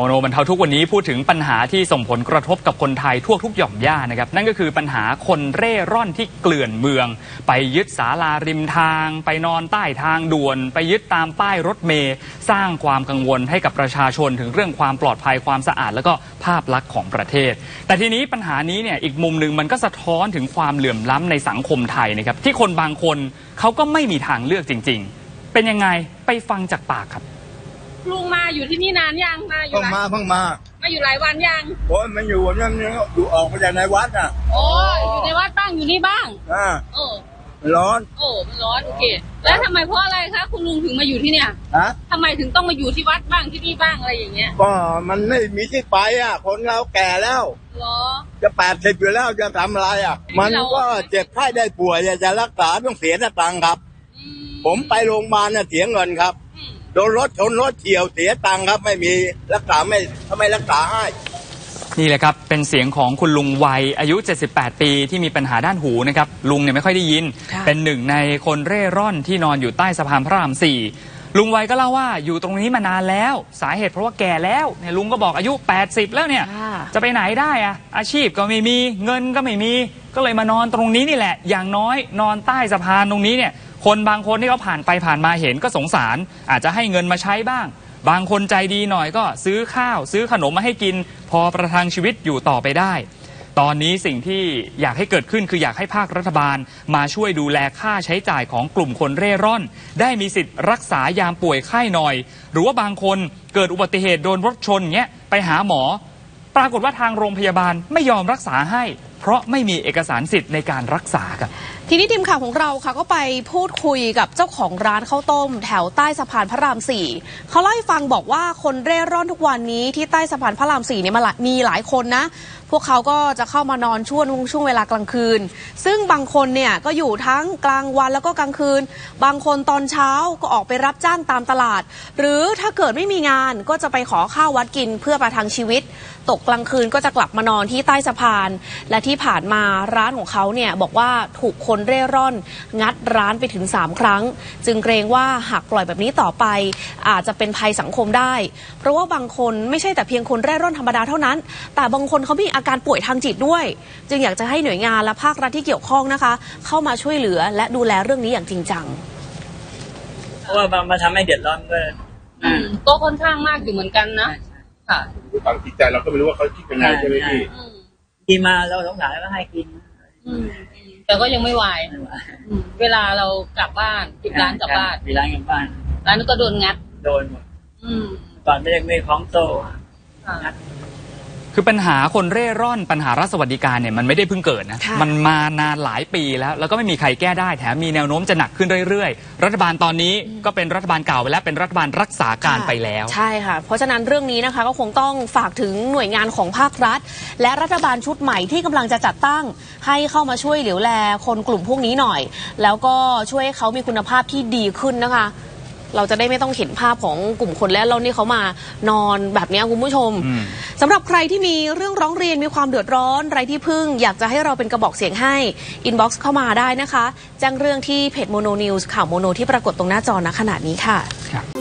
โมโนบรรเทาทุกวันนี้พูดถึงปัญหาที่ส่งผลกระทบกับคนไทยทั่วทุกหย่อมย่านะครับนั่นก็คือปัญหาคนเร่ร่อนที่เกลื่อนเมืองไปยึดศาลาริมทางไปนอนใต้ทางด่วนไปยึดตามป้ายรถเมล์สร้างความกังวลให้กับประชาชนถึงเรื่องความปลอดภัยความสะอาดแล้วก็ภาพลักษณ์ของประเทศแต่ทีนี้ปัญหานี้เนี่ยอีกมุมหนึ่งมันก็สะท้อนถึงความเหลื่อมล้ำในสังคมไทยนะครับที่คนบางคนเขาก็ไม่มีทางเลือกจริงๆเป็นยังไงไปฟังจากปากครับลุงมาอยู่ที่นี่นานยังมาอยู่เพิ่งมาอยู่หลายวันยังโอ้ยมันอยู่นั่นอยู่ออกมาจากในวัดอ่ะโอ้อยู่ในวัดบ้างอยู่นี่บ้างร้อนมันร้อนโอเคแล้วทำไมเพราะอะไรคะคุณลุงถึงมาอยู่ที่เนี่ยทำไมถึงต้องมาอยู่ที่วัดบ้างที่นี่บ้างอะไรอย่างเงี้ยก็มันไม่มีที่ไปอ่ะคนเราแก่แล้วจะ80อยู่แล้วจะทำอะไรอ่ะมันก็เจ็บไข้ได้ป่วยจะรักษาต้องเสียตังค์ครับผมไปโรงพยาบาลน่ะเสียเงินครับโดนรถชนรถเฉี่ยวเสียตังค์ครับไม่มีรักษาไม่รักษาให้นี่แหละครับเป็นเสียงของคุณลุงวัยอายุ78ปีที่มีปัญหาด้านหูนะครับลุงเนี่ยไม่ค่อยได้ยินเป็นหนึ่งในคนเร่ร่อนที่นอนอยู่ใต้สะพานพระราม4ลุงวัยก็เล่าว่าอยู่ตรงนี้มานานแล้วสาเหตุเพราะว่าแก่แล้วเนี่ยลุงก็บอกอายุ80แล้วเนี่ยจะไปไหนได้อะอาชีพก็ไม่มีเงินก็ไม่มีก็เลยมานอนตรงนี้นี่แหละอย่างน้อยนอนใต้สะพานตรงนี้เนี่ยคนบางคนที่เขาผ่านไปผ่านมาเห็นก็สงสารอาจจะให้เงินมาใช้บ้างบางคนใจดีหน่อยก็ซื้อข้าวซื้อขนมมาให้กินพอประทังชีวิตอยู่ต่อไปได้ตอนนี้สิ่งที่อยากให้เกิดขึ้นคืออยากให้ภาครัฐบาลมาช่วยดูแลค่าใช้จ่ายของกลุ่มคนเร่ร่อนได้มีสิทธิ์รักษายามป่วยไข้หน่อยหรือว่าบางคนเกิดอุบัติเหตุโดนรถชนเงี้ยไปหาหมอปรากฏว่าทางโรงพยาบาลไม่ยอมรักษาให้เพราะไม่มีเอกสารสิทธิ์ในการรักษาครับทีนี้ทีมข่าวของเราค่ะก็ไปพูดคุยกับเจ้าของร้านข้าวต้มแถวใต้สะพานพระราม4เขาเล่าให้ฟังบอกว่าคนเร่ร่อนทุกวันนี้ที่ใต้สะพานพระราม4เนี่ยมีหลายคนนะพวกเขาก็จะเข้ามานอนช่วงเวลากลางคืนซึ่งบางคนเนี่ยก็อยู่ทั้งกลางวันแล้วก็กลางคืนบางคนตอนเช้าก็ออกไปรับจ้างตามตลาดหรือถ้าเกิดไม่มีงานก็จะไปขอข้าววัดกินเพื่อประทังชีวิตตกกลางคืนก็จะกลับมานอนที่ใต้สะพานและที่ผ่านมาร้านของเขาเนี่ยบอกว่าถูกคนเร่ร่อนงัดร้านไปถึง3ครั้งจึงเกรงว่าหากปล่อยแบบนี้ต่อไปอาจจะเป็นภัยสังคมได้เพราะว่าบางคนไม่ใช่แต่เพียงคนเร่ร่อนธรรมดาเท่านั้นแต่บางคนเขามีอาการป่วยทางจิตด้วยจึงอยากจะให้หน่วยงานและภาครัฐที่เกี่ยวข้องนะคะเข้ามาช่วยเหลือและดูแลเรื่องนี้อย่างจริงจังเพราะว่ามาทำให้เดือดร้อนด้วยก็ค่อนข้างมากอยู่เหมือนกันนะค่ะบางจิตใจเราก็ไม่รู้ว่าเขาคิดยังไงใช่ไหมพี่กินมาเราสงสารก็ให้กินแต่ก็ยังไม่ไหวเวลาเรากลับบ้านปิดร้านกลับบ้านปิดร้านกลับบ้านร้านก็โดนงัดโดนหมดตอนไม่ของโตงัดคือปัญหาคนเร่ร่อนปัญหารัฐสวัสดิการเนี่ยมันไม่ได้เพิ่งเกิดนะมันมานานหลายปีแล้วก็ไม่มีใครแก้ได้แถมมีแนวโน้มจะหนักขึ้นเรื่อยๆรัฐบาลตอนนี้ก็เป็นรัฐบาลเก่าไปแล้วเป็นรัฐบาลรักษาการไปแล้วใช่ค่ะเพราะฉะนั้นเรื่องนี้นะคะก็คงต้องฝากถึงหน่วยงานของภาครัฐและรัฐบาลชุดใหม่ที่กำลังจะจัดตั้งให้เข้ามาช่วยเหลียวแลคนกลุ่มพวกนี้หน่อยแล้วก็ช่วยให้เขามีคุณภาพที่ดีขึ้นนะคะเราจะได้ไม่ต้องเห็นภาพของกลุ่มคนแล้วนี่เขามานอนแบบนี้คุณผู้ชมสำหรับใครที่มีเรื่องร้องเรียนมีความเดือดร้อนไร้ที่พึ่งอยากจะให้เราเป็นกระบอกเสียงให้อินบ็อกซ์เข้ามาได้นะคะแจ้งเรื่องที่เพจโมโนนิวส์ข่าวโมโนที่ปรากฏตรงหน้าจอณขณะนี้ค่ะ